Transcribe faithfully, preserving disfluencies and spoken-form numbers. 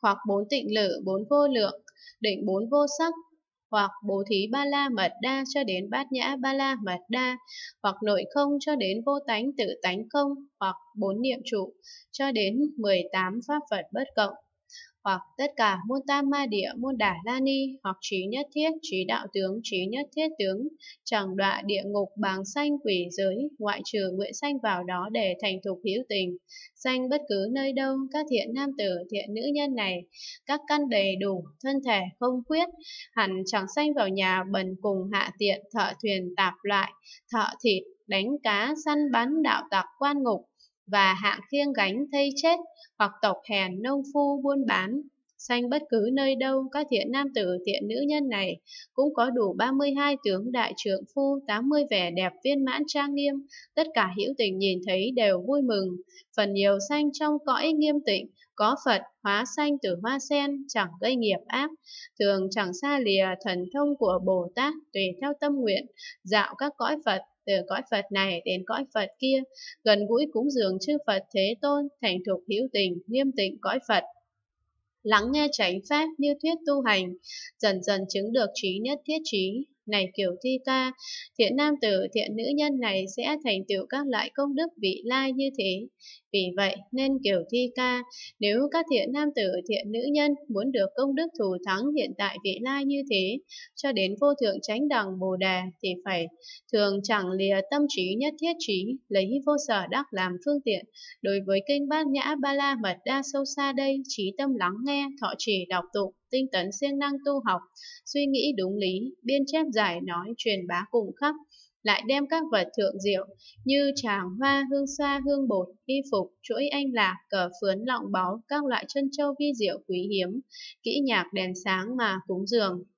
hoặc bốn tịnh lự, bốn vô lượng, định bốn vô sắc, hoặc bố thí ba la mật đa cho đến bát nhã ba la mật đa, hoặc nội không cho đến vô tánh tự tánh không, hoặc bốn niệm trụ cho đến mười tám pháp Phật bất cộng, hoặc tất cả môn tam ma địa, môn đà la ni, hoặc trí nhất thiết, trí đạo tướng, trí nhất thiết tướng, chẳng đọa địa ngục, bàng sanh, quỷ giới, ngoại trừ nguyện sanh vào đó để thành thục hữu tình, sanh bất cứ nơi đâu. Các thiện nam tử, thiện nữ nhân này, các căn đầy đủ, thân thể không khuyết, hẳn chẳng sanh vào nhà bần cùng hạ tiện, thợ thuyền tạp loại, thợ thịt, đánh cá, săn bắn, đạo tặc, quan ngục, và hạng khiêng gánh thây chết, hoặc tộc hèn, nông phu, buôn bán, sanh bất cứ nơi đâu. Các thiện nam tử, thiện nữ nhân này cũng có đủ ba mươi hai tướng đại trượng phu, tám mươi vẻ đẹp viên mãn trang nghiêm, tất cả hữu tình nhìn thấy đều vui mừng. Phần nhiều sanh trong cõi nghiêm tịnh, có Phật hóa sanh từ hoa sen, chẳng gây nghiệp ác, thường chẳng xa lìa thần thông của Bồ Tát, tùy theo tâm nguyện dạo các cõi Phật, từ cõi Phật này đến cõi Phật kia, gần gũi cúng dường chư Phật Thế Tôn, thành thục hữu tình, nghiêm tịnh cõi Phật, lắng nghe chánh pháp như thuyết tu hành, dần dần chứng được trí nhất thiết trí. Này Kiều Thi Ca, thiện nam tử, thiện nữ nhân này sẽ thành tựu các loại công đức vị lai như thế. Vì vậy nên Kiều Thi Ca, nếu các thiện nam tử, thiện nữ nhân muốn được công đức thù thắng hiện tại vị lai như thế, cho đến vô thượng chánh đẳng Bồ Đề, thì phải thường chẳng lìa tâm trí nhất thiết trí, lấy vô sở đắc làm phương tiện. Đối với kinh Bát Nhã Ba La Mật Đa sâu xa đây, trí tâm lắng nghe, thọ trì đọc tụng, tinh tấn siêng năng tu học, suy nghĩ đúng lý, biên chép giải nói, truyền bá cùng khắp, lại đem các vật thượng diệu như tràng hoa, hương xoa, hương bột, y phục, chuỗi anh lạc, cờ phướn, lọng báu, các loại chân châu vi diệu quý hiếm, kỹ nhạc đèn sáng mà cúng dường.